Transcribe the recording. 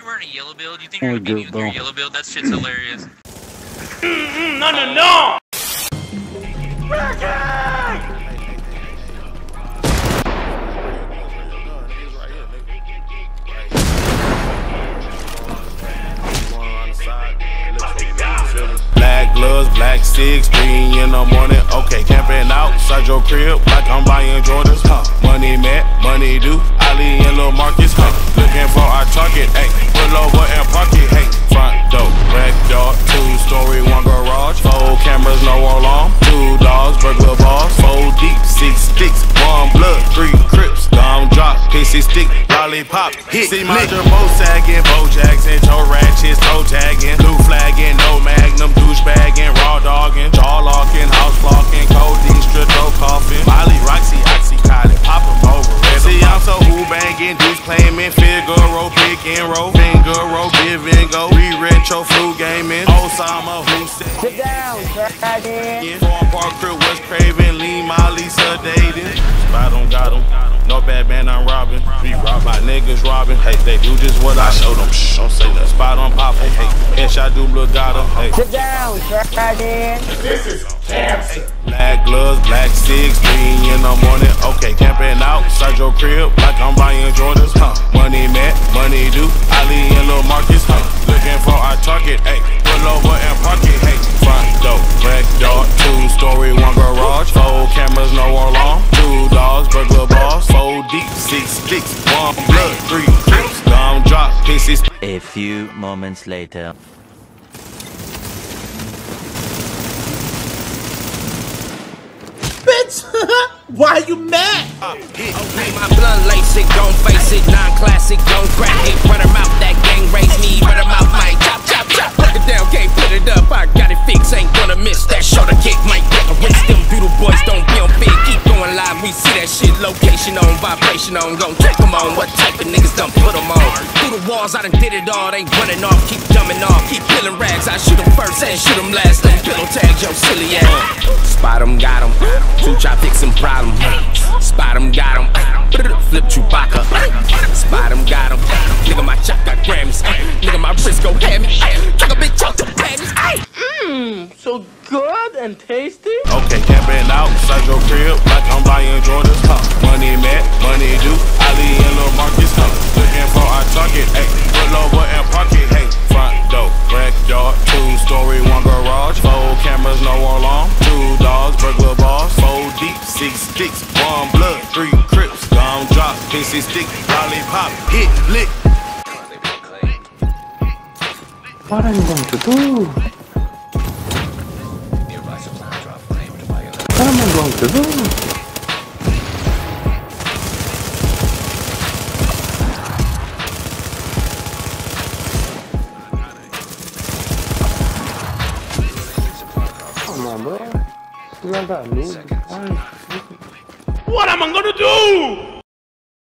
wearing a yellow build? You think you're gonna beat me with your yellow build? That shit's hilarious. No, no, no! Black gloves, black 6, 3 in the morning. Okay, camping outside your crib like I'm buying Jordans. Money met, money due. Ali and Lil Marcus. Looking for our target. Ayy, pull over and park it. Hey, front door, backyard, 2-story, 1 garage. 4 cameras, no alarm. 2 dogs, burglar bars. 4 deep, 6 sticks, 1 blood, 3 crips. Thumb drop, pissy stick, lollipop, hit. See my Jabot sagging, Bo Jackson, toe ratchets, toe tagging, blue flagging, no magnum, douchebagging, raw dogging, jaw locking, house flocking, codeine, strip, coughing, Molly, Roxy, Oxycontin, pop 'em over. See, I'm so who banging, dudes claiming, Figaro, pick and roll, Fingaro, give and go, re-retro, flu gaming, Osama, who said, Sit down, crackhead. Foreign Park Crip was craving, lean Molly, sedating. Spot 'em, got 'em. No bad man, I'm robbing. Be robbed by niggas robbing. Hey, they do just what I show them. Shh, don't say that. Spot on poppin'. Hey, headshot double got 'em. Hey. Sit down, crackhead. This is cancer. Black gloves, black 6, 3 in the morning. Okay, camping outside your crib like I'm buying Jordans. Money met, money due. Ali and Lil Marcus. Looking for our target. Hey, pull over and park it. Hey, front door, backyard, 2-story, 1 garage. 4 cameras, no alarm. 2 dogs, burglar bars. 4 deep, 6 sticks, 1 blood, 3 crips. Thumb drop, pieces. A few moments later. Bitch, why you mad? Okay, my blunt lace it, gon' face it, non-classic, gon' crack it. Run her mouth, that gang race me, run her mouth, mic, chop, chop, chop. Put it down, can't put it up, I got it fixed, ain't gonna miss that shoulder kick, might break a wrist. Them beautiful boys don't be on big, keep going live, we see that shit, location on, vibration on, gon' check them on, what type of niggas done put them on. Through the walls, I done did it all, they running off, keep jumping off, keep peeling rags, I shoot them first and shoot them last, them pillow tags, yo silly ass. Spot 'em, got 'em, 2 chop fixin' problem, spot 'em, got 'em, flip Chewbacca, spot 'em, got 'em, nigga my chop got Grammys, nigga my wrist go hammy, took a big chunk to panties, So good and tasty. Okay, camping outside your crib like I'm buying Jordans. Money met, money due. Ali and Lil Marcus. Looking for our target. Hey, pull over and park it. Hey, front door, backyard, 2-story, 1 garage. 4 cameras, no alarm. 2 dogs, burglar bars. 4 deep, 6 sticks, 1 blood, 3 crips. Thumb drop, pissy stick, lollipop, hit, lick. What are you going to do? What am I going to do? Come on, bro. It's not that loose. What am I gonna do?